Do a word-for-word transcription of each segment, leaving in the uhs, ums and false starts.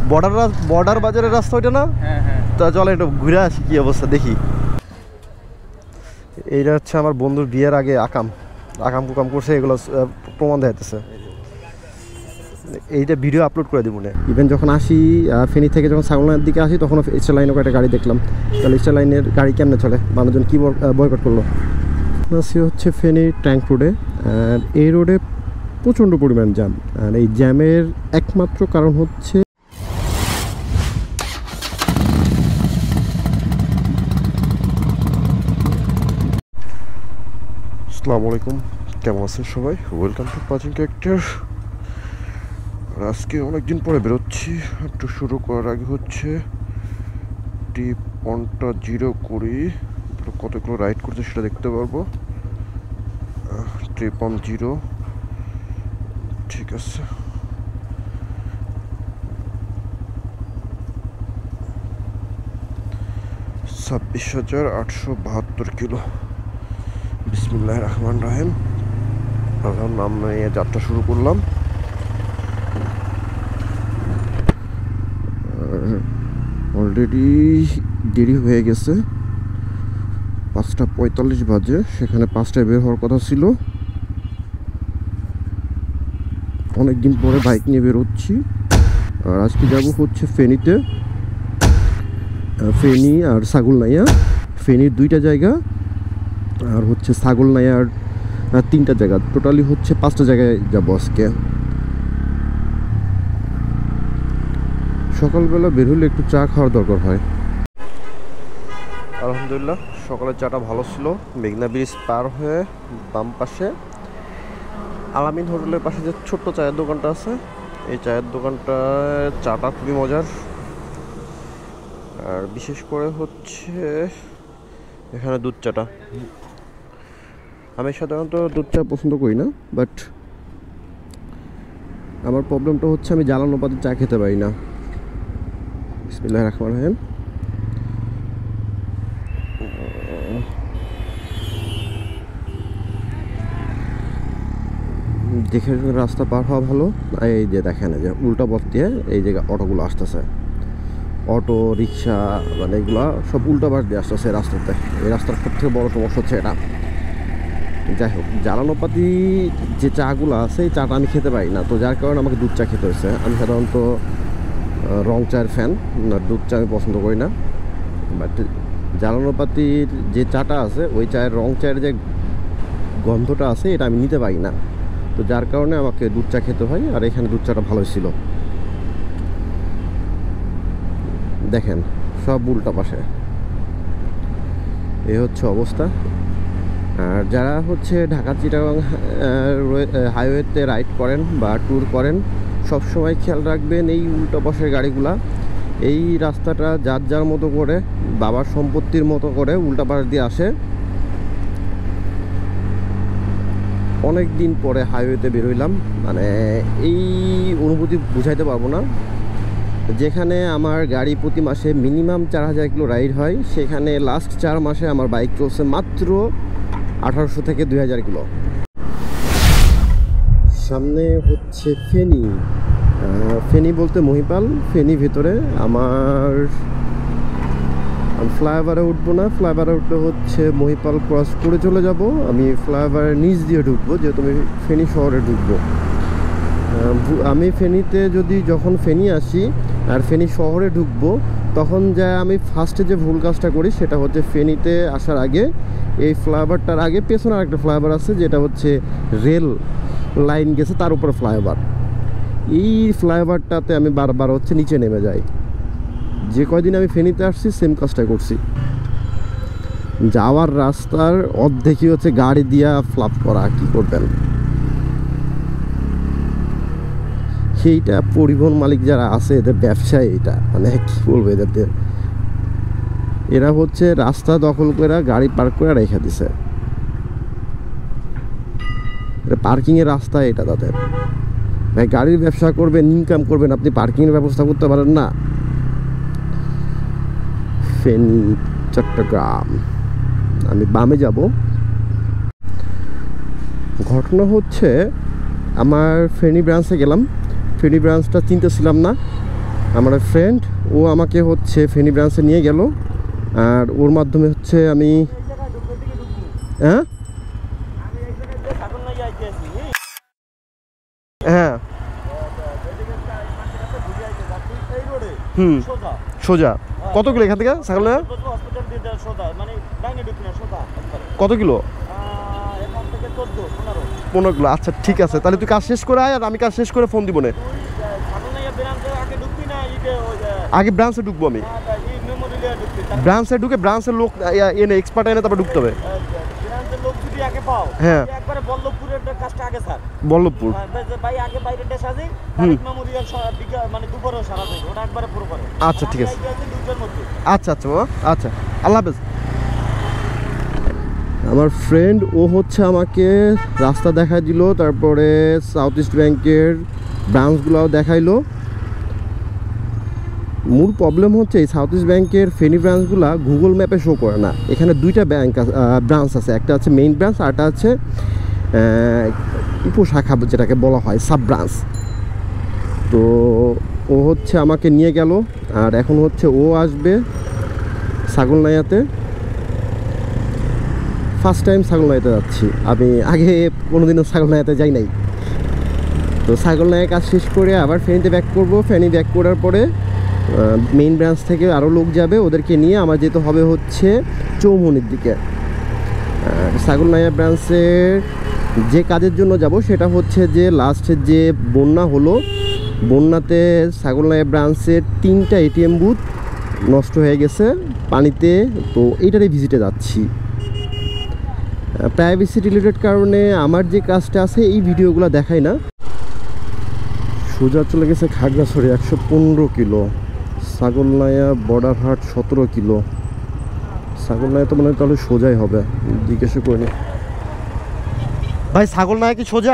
Border border বাজারের রাস্তা ওইটা না? হ্যাঁ হ্যাঁ। তা চলে একটু ঘুরে আসি কি অবস্থা দেখি। এইটা হচ্ছে আমার বন্ধুর বিয়ের আগে আকাম আকাম কুকাম করছে, এগুলো প্রমাণ দেখাইতেছে। এইটা ভিডিও আপলোড করে দিব না। ইভেন যখন আসি ফেনী থেকে যখন ছাগলনার দিকে আসি তখন স্টার লাইনেও একটা গাড়ি দেখলাম। তাহলে স্টার লাইনের গাড়ি কেমনে চলে, মানুষজন কী বয়কট করলো। আসি হচ্ছে ফেনী ট্যাঙ্ক রোডে, আর এই রোডে প্রচণ্ড পরিমাণ জ্যাম। আর এই জ্যামের একমাত্র কারণ হচ্ছে আসসালামু আলাইকুম, কেমন আছেন সবাই? ওয়েলকাম টু পাজিং ক্যারেক্টার। আজকে অনেকদিন পরে বেরোচ্ছি। একটু শুরু করার আগে হচ্ছে টি পয়েন্টটা জিরো করি, কতগুলো রাইড করছে সেটা দেখতে পারবো। ট্রিপ অন জিরো, ঠিক আছে। ছাব্বিশ হাজার আটশো বাহাত্তর কিলো। বিসমিল্লাহির রহমানির রহিম। এখন আমরা যাত্রা শুরু করলাম। অলরেডি দেরি হয়ে গেছে, পাঁচটা পঁয়তাল্লিশ বাজে, সেখানে পাঁচটায় বের হওয়ার কথা ছিল। অনেকদিন পরে বাইক নিয়ে বেরোচ্ছি। আর আজকে যাব হচ্ছে ফেনীতে, ফেনী আর ছাগলনাইয়া। ফেনীর দুইটা জায়গা আর হচ্ছে ছাগলনাইয়ার তিনটা জায়গা, টোটালি হচ্ছে পাঁচটা জায়গায় যাব আজকে। সকালবেলা বের হলে একটু চা খাওয়ার দরকার হয়। আলহামদুলিল্লাহ সকালের চাটা ভালো ছিল। মেঘনা ব্রিজ পার হয়ে বাম পাশে আলামিন হোটেলের পাশে যে ছোট্ট চায়ের দোকানটা আছে, এই চায়ের দোকানটায় চাটা খুবই মজার। আর বিশেষ করে হচ্ছে এখানে দুধ চাটা। আমি সাধারণত দুধ চা পছন্দ করি না, বাট আমার প্রবলেমটা হচ্ছে আমি জ্বালানো পাতে চা খেতে পারি না। বিসমিল্লাহির রহমানির রহিম। দেখে রাস্তা পার হওয়া ভালো। এই যে দেখেন যে উল্টা পথ দিয়ে এই জায়গা অটোগুলো আসতেছে, অটো রিক্সা মানে এগুলো সব উল্টা পাশ দিয়ে আসতেছে রাস্তাতে। এই রাস্তার সব থেকে বড় সমস্যা হচ্ছে এটা। যাই হোক, জ্বালানোপাতি যে চাগুলো আছে এই চাটা আমি খেতে পারি না, তো যার কারণে আমাকে দুধ চা খেতে হয়েছে। আমি সাধারণত রং চায়ের ফ্যান, না দুধ চা আমি পছন্দ করি না। বাট জ্বালানোপাতির যে চাটা আছে ওই চায়ের রং চায়ের যে গন্ধটা আছে এটা আমি নিতে পারি না, তো যার কারণে আমাকে দুধ চা খেতে হয়। আর এখানে দুধ চাটা ভালোই ছিল। দেখেন সব উল্টা পাশে, এই হচ্ছে অবস্থা। আর যারা হচ্ছে ঢাকা চিটাগাং হাইওয়েতে রাইড করেন বা ট্যুর করেন, সব সময় খেয়াল রাখবেন এই উল্টা পাশের গাড়িগুলা। এই রাস্তাটা যার যার মতো করে বাবার সম্পত্তির মতো করে উল্টা পাশ দিয়ে আসে। অনেক দিন পরে হাইওয়েতে বেরোইলাম, মানে এই অনুভূতি বুঝাইতে পারবো না। যেখানে আমার গাড়ি প্রতি মাসে মিনিমাম চার হাজার কিলো রাইড হয়, সেখানে লাস্ট চার মাসে আমার বাইক চলছে মাত্র আঠারোশো থেকে দুই হাজার কিলো। সামনে হচ্ছে ফেনী। ফেনী বলতে মহিপাল। ফেনী ভেতরে আমার ফ্লাইওভারে উঠবো না, ফ্লাইওভারে উঠলে হচ্ছে মহিপাল ক্রস করে চলে যাব। আমি ফ্লাইওভারের নিচ দিয়ে ঢুকবো, যেহেতু আমি ফেনী শহরে ঢুকবো। আমি ফেনীতে যদি যখন ফেনী আসি আর ফেনী শহরে ঢুকবো, তখন যা আমি ফার্স্টে যে ভুল কাজটা করি সেটা হচ্ছে ফেনীতে আসার আগে এই ফ্লাইওভারটার আগে পেছনে আরেকটা ফ্লাইওভার আছে, যেটা হচ্ছে রেল লাইন গেছে তার উপরে ফ্লাইওভার। এই ফ্লাইওভারটাতে আমি বারবার হচ্ছে নিচে নেমে যাই। যে কয়দিন আমি ফেনীতে আসছি সেম কাজটা করছি। যাওয়ার রাস্তার অর্ধেকই হচ্ছে গাড়ি দিয়া ফ্লাপ করা, কি করবেন। সেইটা পরিবহন মালিক যারা আছে এদের ব্যবসায়, এটা মানে কি বলবো, এদের এরা হচ্ছে রাস্তা দখল করে গাড়ি পার্ক করে রেখে দিছে। পার্কিংয়ের রাস্তা এটা তাদের। ভাই গাড়ির ব্যবসা করবেন, ইনকাম করবেন, আপনি পার্কিংয়ের ব্যবস্থা করতে পারেন না। ফেনী চট্টগ্রাম, আমি বামে যাব। ঘটনা হচ্ছে আমার ফেনী ব্রাঞ্চে গেলাম, ফেনী ব্রাঞ্চটা চিনতেছিলাম না। আমার ফ্রেন্ড ও আমাকে হচ্ছে ফেনী ব্রাঞ্চে নিয়ে গেল, আর ওর মাধ্যমে হচ্ছে আমি হ্যাঁ হ্যাঁ হুম সোজা কত কিলো এখান থেকে ছাগলনাইয়া? কত কিলো? পনেরো কিলো। আচ্ছা ঠিক আছে, তাহলে তুই কাজ শেষ করে আয়, আর আমি কাজ শেষ করে ফোন দিব না। আগে ব্রাঞ্চে ঢুকবো আমি, ব্রাঞ্চে ঢুকে ব্রাঞ্চের লোক এনে এক্সপার্ট এনে তারপর ঢুকতে হবে। হ্যাঁ বল্লভপুর। আচ্ছা ঠিক আছে, আচ্ছা আচ্ছা আচ্ছা, আল্লাহ হাফেজ। আমার ফ্রেন্ড ও হচ্ছে আমাকে রাস্তা দেখাই দিল, তারপরে সাউথ ইস্ট ব্যাংকের ব্রাঞ্চগুলোও দেখাইলো। মূল প্রবলেম হচ্ছে এই সাউথ ইস্ট ব্যাংকের ফেনী ব্রাঞ্চগুলো গুগল ম্যাপে শো করে না। এখানে দুইটা ব্যাংক ব্রাঞ্চ আছে, একটা হচ্ছে মেইন ব্রাঞ্চ, আরটা হচ্ছে উপশাখা যেটাকে বলা হয় সাব ব্রাঞ্চ। তো ও হচ্ছে আমাকে নিয়ে গেল, আর এখন হচ্ছে ও আসবে ছাগলনাইয়াতে। ফার্স্ট টাইম ছাগলনাইয়াতে যাচ্ছি আমি, আগে কোনোদিনও ছাগলনাইয়াতে যাই নাই। তো ছাগলনাইয়া কাজ শেষ করে আবার ফেনীতে ব্যাক করব। ফেনী ব্যাক করার পরে মেইন ব্রাঞ্চ থেকে আরও লোক যাবে, ওদেরকে নিয়ে আমার যেতে হবে হচ্ছে চৌমনির দিকে। ছাগলনাইয়া ব্রাঞ্চের যে কাজের জন্য যাব সেটা হচ্ছে যে লাস্টের যে বন্যা হলো, বন্যাতে ছাগলনাইয়া ব্রাঞ্চের তিনটা এটিএম বুথ নষ্ট হয়ে গেছে পানিতে। তো এইটারই ভিজিটে যাচ্ছি। প্রাইভেসি রিলেটেড কারণে আমার যে কাজটা আছে এই ভিডিওগুলো দেখাই না। সোজা চলে গেছে খাগড়াছড়ি একশো পনেরো কিলো, ছাগলনাইয়া বর্ডার হাট সতেরো কিলো। ছাগলনাইয়া তো মনে হয় তাহলে সোজাই হবে, জিজ্ঞেস করিনি। ভাই ছাগলনাইয়া কি সোজা?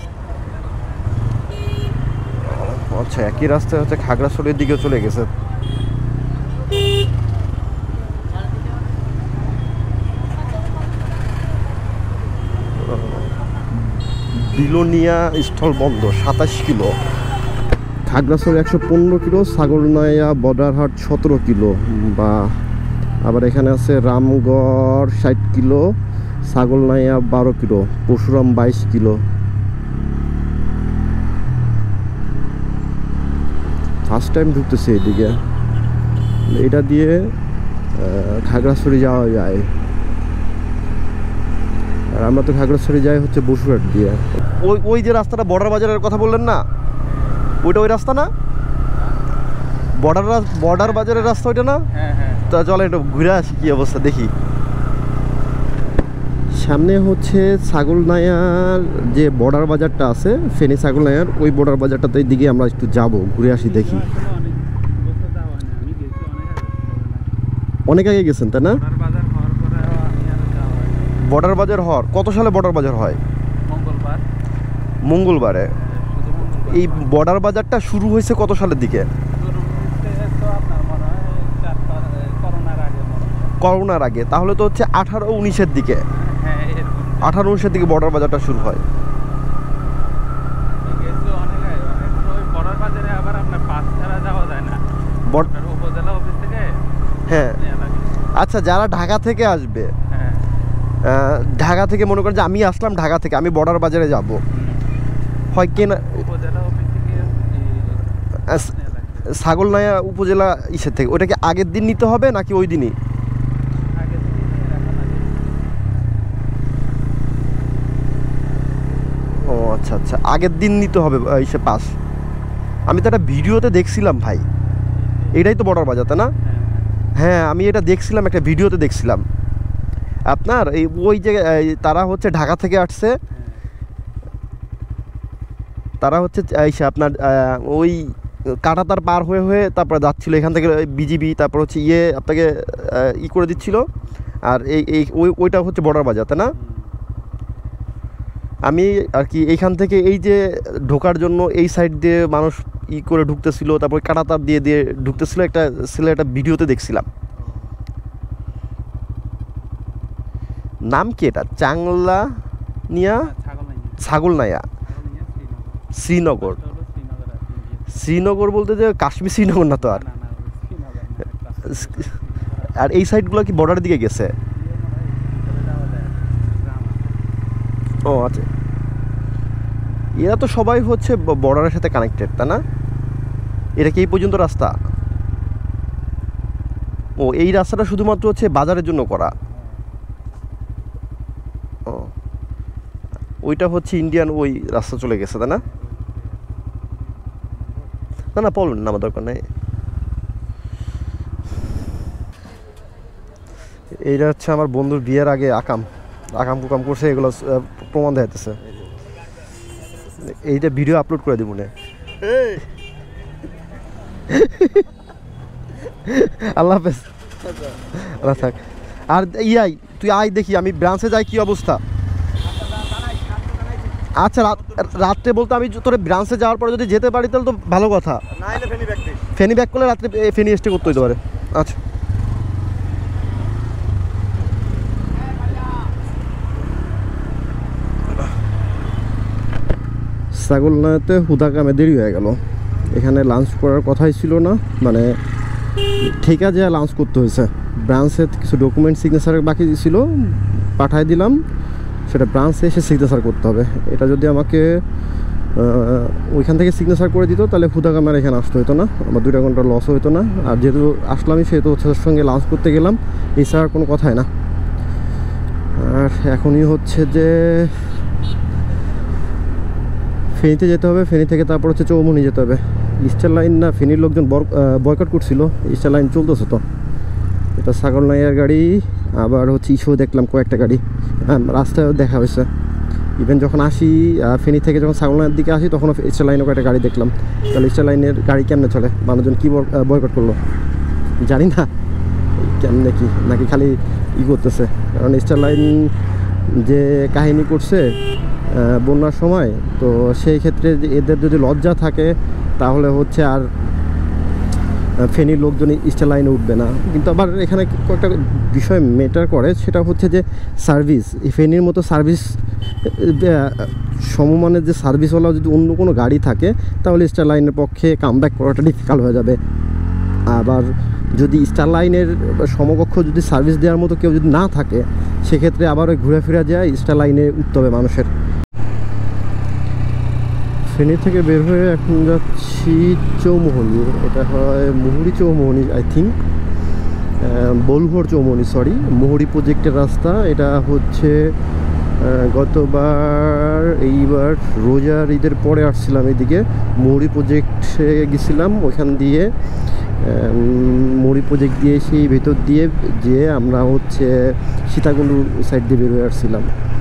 আচ্ছা একই রাস্তায় হচ্ছে খাগড়াছড়ির দিকে চলে গেছে। বিলোনিয়া স্থল বন্দর সাতাশ কিলো, খাগড়াছড়ি একশো পনেরো কিলো, ছাগলনাইয়া বর্ডারহাট সতেরো কিলো। বা আবার এখানে আছে রামগড় ষাট কিলো, ছাগলনাইয়া বারো কিলো, পরশুরাম বাইশ কিলো। ফার্স্ট টাইম ঢুকতেছে এইদিকে, এটা দিয়ে খাগড়াছড়ি যাওয়া যায়। আর আমরা তো খাগড়াছড়ি যাই হচ্ছে বসুরহাট দিয়ে। ওই ওই যে রাস্তাটা বর্ডার বাজারের কথা বললেন না, ওইটা ওই রাস্তা না? বর্ডার বর্ডার বাজারের রাস্তা ওইটা না? তা চলে একটু ঘুরে আসি কি অবস্থা দেখি। সামনে হচ্ছে ছাগলনাইয়ার যে বর্ডার বাজারটা আছে, ফেনী ছাগলনাইয়ার ওই বর্ডার বাজারটাতে দিকে আমরা একটু যাব, ঘুরে আসি দেখি। অনেক আগে গেছেন তাই না? বর্ডার বাজার হওয়ার কত সালে বর্ডার বাজার হয়? মঙ্গলবার। মঙ্গলবারে। এই বর্ডার বাজারটা শুরু হয়েছে কত সালের দিকে? করোনার আগে। তাহলে তো হচ্ছে আঠারো উনিশের দিকে, আঠারো উনিশের দিকে বর্ডার বাজারটা শুরু হয়। হ্যাঁ আচ্ছা, যারা ঢাকা থেকে আসবে, ঢাকা থেকে মনে করেন যে আমি আসলাম ঢাকা থেকে, আমি বর্ডার বাজারে যাব, হয় কেনা ছাগলনাইয়া উপজেলা ইসের থেকে, ওটাকে আগের দিন নিতে হবে নাকি ওই দিনই? ও আচ্ছা আচ্ছা, আগের দিন নিতে হবে ইসে পাস। আমি তো একটা ভিডিওতে দেখছিলাম ভাই, এটাই তো বর্ডার বাজার তাই না? হ্যাঁ আমি এটা দেখছিলাম, একটা ভিডিওতে দেখছিলাম আপনার। এই ওই যে তারা হচ্ছে ঢাকা থেকে আসছে, তারা হচ্ছে এসে আপনার ওই কাঁটাতার পার হয়ে হয়ে তারপরে যাচ্ছিলো এখান থেকে বিজিবি, তারপর হচ্ছে ইয়ে আপনাকে ই করে দিচ্ছিল। আর এই এই ওই ওইটা হচ্ছে বর্ডার বাজার তাই না? আমি আর কি এইখান থেকে এই যে ঢোকার জন্য এই সাইড দিয়ে মানুষ ই করে ঢুকতেছিল, তারপর কাঁটাতার দিয়ে দিয়ে ঢুকতেছিল, একটা ছেলে একটা ভিডিওতে দেখছিলাম। নাম কি এটা? চাংলা নিয়া ছাগলনাইয়া শ্রীনগর, শ্রীনগর বলতে যে কাশ্মীর শ্রীনগর না তো আর, আর এই সাইডগুলো কি বর্ডারের দিকে গেছে? ও আচ্ছা, এরা তো সবাই হচ্ছে বর্ডারের সাথে কানেক্টেড, তাই না? এটা কি এই পর্যন্ত রাস্তা? ও, এই রাস্তাটা শুধুমাত্র হচ্ছে বাজারের জন্য করা। ও, ওইটা হচ্ছে ইন্ডিয়ান ওই রাস্তা চলে গেছে, তাই না? না না, বলবেন না, আমার দরকার নেই। এইটা হচ্ছে আমার বন্ধুর বিয়ের আগে আকাম আকাম কুকাম করছে, এগুলো প্রমাণ দেখাইতেছে। এইটা ভিডিও আপলোড করে দিব না। আল্লাহ হাফেজ। আল্লাহ থাক। আর ইয়াই তুই আয় দেখি, আমি ব্রাঞ্চে যাই কি অবস্থা। আচ্ছা, রাত্রে বলতে আমি তোর ব্রাঞ্চে যাওয়ার পরে যদি যেতে পারি তাহলে তো ভালো কথা। ফেনি ব্যাক করলে রাত্রে ফেনি স্টে করতে হইতে পারে। আচ্ছা, ছাগলনাতে হুদা কামে দেরি হয়ে গেল। এখানে লাঞ্চ করার কথাই ছিল না, মানে ঠিক আছে লাঞ্চ করতে হয়েছে। ব্রাঞ্চে কিছু ডকুমেন্ট সিগনেচারের বাকি ছিল, পাঠাই দিলাম, সেটা ব্রাঞ্চে এসে সিগনেচার করতে হবে। এটা যদি আমাকে ওইখান থেকে সিগনেচার করে দিত তাহলে হুদা কামের এখানে আসতে হতো না, আমার দুইটা ঘন্টা লস হতো না। আর যেহেতু আসলামই সেহেতু হচ্ছে ওর সঙ্গে লাঞ্চ করতে গেলাম, এছাড়া কোনো কথাই না। আর এখনই হচ্ছে যে ফেনীতে যেতে হবে, ফেনী থেকে তারপর হচ্ছে চৌমনি যেতে হবে। ইস্টার লাইন না, ফেনীর লোকজন বয়কট করছিল, ইস্টার লাইন চলতেছে তো। এটা ছাগলনাইয়ার গাড়ি, আবার হচ্ছে ইস্যু দেখলাম কয়েকটা গাড়ি রাস্তায় দেখা হয়েছে। ইভেন যখন আসি ফেনী থেকে, যখন ছাগলনাইয়ার দিকে আসি তখন ইস্টার লাইনও কয়েকটা গাড়ি দেখলাম। তাহলে ইস্টার লাইনের গাড়ি কেমনে চলে, মানুষজন কী বয়কট করলো জানি না, কেমনে কি নাকি খালি ই করতেছে। কারণ ইস্টার লাইন যে কাহিনী করছে বন্যার সময়, তো সেই ক্ষেত্রে এদের যদি লজ্জা থাকে তাহলে হচ্ছে আর ফেনীর লোকজন ইস্টার লাইনে উঠবে না। কিন্তু আবার এখানে কয়েকটা বিষয় ম্যাটার করে, সেটা হচ্ছে যে সার্ভিস। এই ফেনীর মতো সার্ভিস সমমানের যে সার্ভিসওয়ালা যদি অন্য কোনো গাড়ি থাকে তাহলে ইস্টার লাইনের পক্ষে কামব্যাক করাটা ডিফিকাল্ট হয়ে যাবে। আবার যদি স্টার লাইনের সমকক্ষ যদি সার্ভিস দেওয়ার মতো কেউ যদি না থাকে, সেক্ষেত্রে আবার ওই ঘুরে ফিরে যায় স্টার লাইনে উঠতে হবে মানুষের। ফেনী থেকে বের হয়ে এখন যাচ্ছি চৌমোহনী, এটা হয় মুহুরী চৌমোহনী আই থিঙ্ক, বলুহর চৌমোহনী সরি, মুহুরী প্রজেক্টের রাস্তা। এটা হচ্ছে গতবার এইবার রোজার ঈদের পরে আসছিলাম এদিকে, মুহুরী প্রজেক্টে গেছিলাম, ওইখান দিয়ে মুহুরী প্রজেক্ট দিয়ে সেই ভেতর দিয়ে যে আমরা হচ্ছে সীতাকুণ্ড সাইড দিয়ে বের হয়ে আসছিলাম।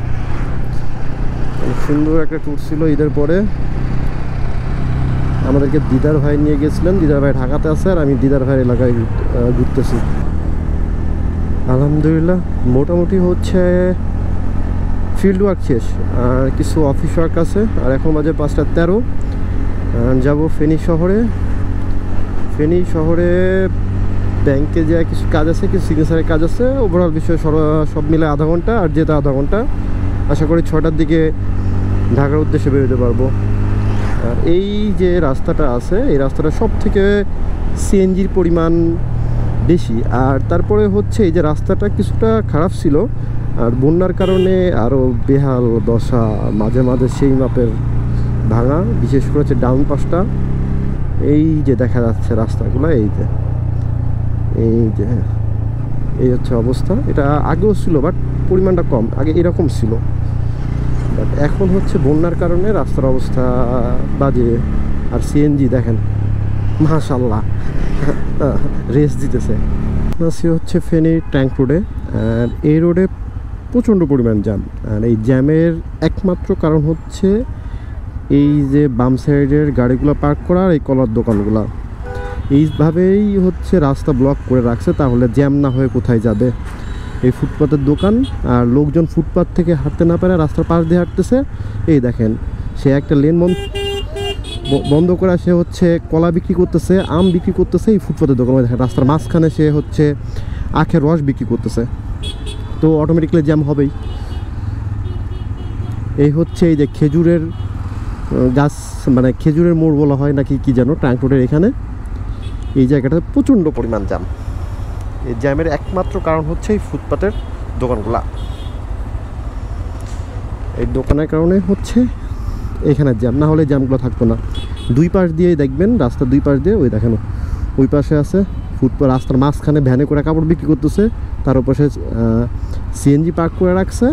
সুন্দর একটা ট্যুর ছিল ঈদের পরে। আমাদেরকে দিদার ভাই নিয়ে গেছিলেন, দিদার ভাই ঢাকাতে আছে আর আমি দিদার ভাইয়ের এলাকায় ঘুরতেছি। আলহামদুলিল্লাহ মোটামুটি হচ্ছে ফিল্ড ওয়ার্ক শেষ, আর কিছু অফিস ওয়ার্ক আছে। আর এখন বাজে পাঁচটা তেরো, যাব ফেনী শহরে। ফেনী শহরে ব্যাংকে যা কিছু কাজ আছে, কিছু সিগনেচারের কাজ আছে, ওভারঅল বিষয় সব মিলে আধা ঘন্টা, আর যেতে আধা ঘন্টা। আশা করি ছটার দিকে ঢাকার উদ্দেশ্যে বেরোতে পারবো। আর এই যে রাস্তাটা আছে, এই রাস্তাটা সব থেকে সিএনজির পরিমাণ বেশি। আর তারপরে হচ্ছে এই যে রাস্তাটা কিছুটা খারাপ ছিল, আর বন্যার কারণে আরও বেহাল দশা, মাঝে মাঝে সেই মাপের ভাঙা, বিশেষ করে হচ্ছে ডাউন পাশটা। এই যে দেখা যাচ্ছে রাস্তাগুলো, এই যে এই যে এই হচ্ছে অবস্থা। এটা আগেও ছিল বাট পরিমাণটা কম, আগে এরকম ছিল, বাট এখন হচ্ছে বন্যার কারণে রাস্তার অবস্থা বাজে। আর সিএনজি দেখেন মাশাআল্লাহ রেস দিতেছে। সে হচ্ছে ফেনীর ট্যাঙ্ক রোডে, আর এই রোডে প্রচণ্ড পরিমাণ জ্যাম। আর এই জ্যামের একমাত্র কারণ হচ্ছে এই যে বাম সাইডের গাড়িগুলো পার্ক করা আর এই কলার দোকানগুলো, এইভাবেই হচ্ছে রাস্তা ব্লক করে রাখছে। তাহলে জ্যাম না হয়ে কোথায় যাবে? এই ফুটপাতের দোকান, আর লোকজন ফুটপাত থেকে হাঁটতে না পারে রাস্তার পাশ দিয়ে হাঁটতেছে। এই দেখেন, সে একটা লেন বন্ধ করা, সে হচ্ছে কলা বিক্রি করতেছে, আম বিক্রি করতেছে এই ফুটপাতের দোকানে। দেখেন রাস্তার মাঝখানে সে হচ্ছে আখের রস বিক্রি করতেছে, তো অটোমেটিকলি জ্যাম হবেই। এই হচ্ছে এই যে খেজুরের গাছ মানে খেজুরের মোড় বলা হয় নাকি কি যেন, ট্রাঙ্ক রোডের এখানে এই জায়গাটাতে প্রচণ্ড পরিমাণ জ্যাম। এই জ্যামের একমাত্র কারণ হচ্ছে এই ফুটপাতের দোকানগুলা। এই দোকানের কারণে হচ্ছে এখানে জ্যাম, না হলে জ্যামগুলো থাকতো না। দুই পাশ দিয়ে দেখবেন, রাস্তার দুই পাশ দিয়ে ওই দেখেন ওই পাশে আছে ফুটপাত, রাস্তার মাঝখানে ভ্যানে করে কাপড় বিক্রি করতেছে, তার পাশে সিএনজি পার্ক করে রাখছে।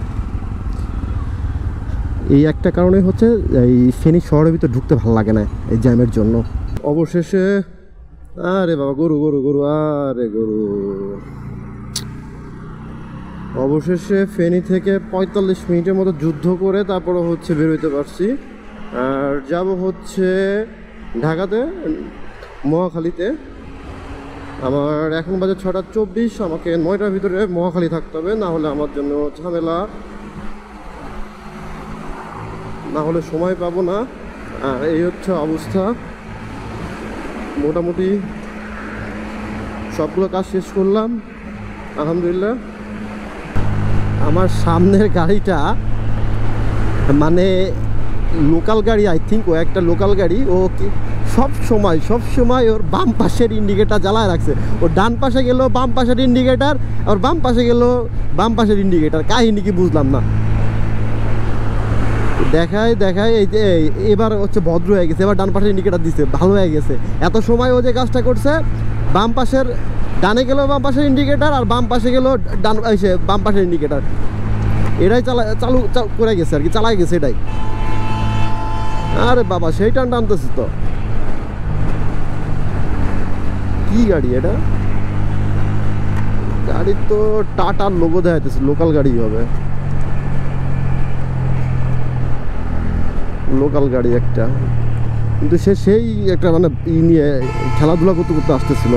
এই একটা কারণে হচ্ছে এই ফেনী শহরের ভিতরে ঢুকতে ভালো লাগে না এই জ্যামের জন্য। অবশেষে আরে বাবা গরু গরু গরু আরে গরু অবশেষে ফেনী থেকে পঁয়তাল্লিশ মিনিটের মতো যুদ্ধ করে তারপরে হচ্ছে বেরোতে পারছি। আর যাব হচ্ছে ঢাকাতে, মহাখালীতে। আমার এখন বাজে ছটা চব্বিশ, আমাকে নয়টার ভিতরে মহাখালী থাকতে হবে, না হলে আমার জন্য ঝামেলা, না হলে সময় পাবো না। আর এই হচ্ছে অবস্থা। মোটামুটি সবগুলো কাজ শেষ করলাম আলহামদুলিল্লাহ। আমার সামনের গাড়িটা মানে লোকাল গাড়ি, আই থিঙ্ক ও একটা লোকাল গাড়ি। ও কি সব সময় সব সময় ওর বাম পাশের ইন্ডিকেটার জ্বালায় রাখছে। ও ডান পাশে গেল বাম পাশের ইন্ডিকেটার, আর বাম পাশে গেল বাম পাশের ইন্ডিকেটার, কাহিনী কি বুঝলাম না। দেখায় দেখায় এই যে এবার হচ্ছে ভদ্র হয়ে গেছে, এবার ডান পাশের ইন্ডিকেটার দিচ্ছে, ভালো হয়ে গেছে। এত সময় ও যে কাজটা করছে, বাম পাশের ডানে গেল বাম পাশের ইন্ডিকেটার, আর বাম পাশে গেল ডান এসে বাম পাশের ইন্ডিকেটার, এটাই চালা চালু করে গেছে আর কি, চালাই গেছে এটাই। আরে বাবা সেই টান টানতেছি তো। কি গাড়ি এটা? গাড়ি তো টাটার লোগো দেখাইতেছে, লোকাল গাড়ি হবে, লোকাল গাড়ি একটা। কিন্তু সে সেই একটা মানে ই নিয়ে খেলাধুলা করতে করতে আসতেছিল।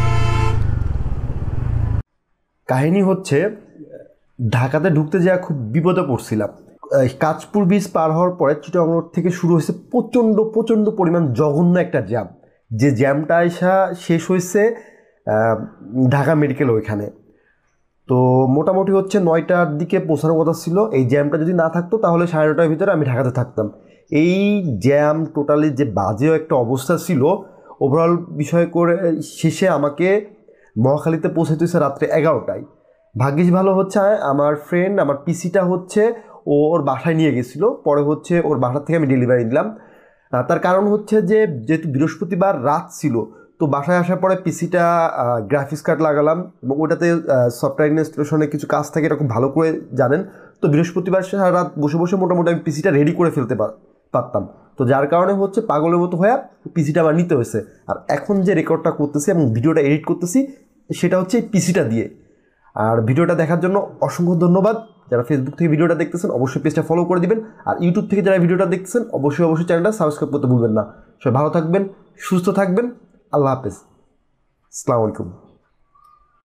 কাহিনী হচ্ছে ঢাকাতে ঢুকতে যাওয়া খুব বিপদে পড়ছিলাম। কাঁচপুর ব্রিজ পার হওয়ার পরে চিটাগং রোড থেকে শুরু হয়েছে প্রচণ্ড প্রচণ্ড পরিমাণ জঘন্য একটা জ্যাম, যে জ্যামটা আইসা শেষ হয়েছে ঢাকা মেডিকেল ওইখানে। তো মোটামুটি হচ্ছে নয়টার দিকে পৌঁছানোর কথা ছিল। এই জ্যামটা যদি না থাকতো তাহলে সাড়ে নটার ভিতরে আমি ঢাকাতে থাকতাম। এই জ্যাম টোটালি যে বাজেও একটা অবস্থা ছিল, ওভারঅল বিষয় করে শেষে আমাকে মহাখালীতে পৌঁছাতে হয়েছে রাত্রে এগারোটায়। ভাগ্যিস ভালো হচ্ছে আমার ফ্রেন্ড আমার পিসিটা হচ্ছে ও ওর বাসায় নিয়ে গেছিলো, পরে হচ্ছে ওর বাসার থেকে আমি ডেলিভারি দিলাম। তার কারণ হচ্ছে যে যেহেতু বৃহস্পতিবার রাত ছিল, তো বাসায় আসার পরে পিসিটা গ্রাফিক্স কার্ড লাগালাম এবং ওটাতে সফটওয়্যার ইনস্টলেশনে কিছু কাজ থাকে, এরকম ভালো করে জানেন। তো বৃহস্পতিবার সারা রাত বসে বসে মোটামুটি আমি পিসিটা রেডি করে ফেলতে পারতাম। তো যার কারণে হচ্ছে পাগলের মতো হয়ে পিসিটা আমার নিতে হয়েছে। আর এখন যে রেকর্ডটা করতেছি এবং ভিডিওটা এডিট করতেছি সেটা হচ্ছে এই পিসিটা দিয়ে। আর ভিডিওটা দেখার জন্য অসংখ্য ধন্যবাদ। যারা ফেসবুক থেকে ভিডিওটা দেখতেছেন অবশ্যই পেজটা ফলো করে দিবেন, আর ইউটিউব থেকে যারা ভিডিওটা দেখতেছেন অবশ্যই অবশ্যই চ্যানেলটা সাবস্ক্রাইব করতে ভুলবেন না। সবাই ভালো থাকবেন, সুস্থ থাকবেন, আল্লাহ হাফেজ, আসসালামু আলাইকুম।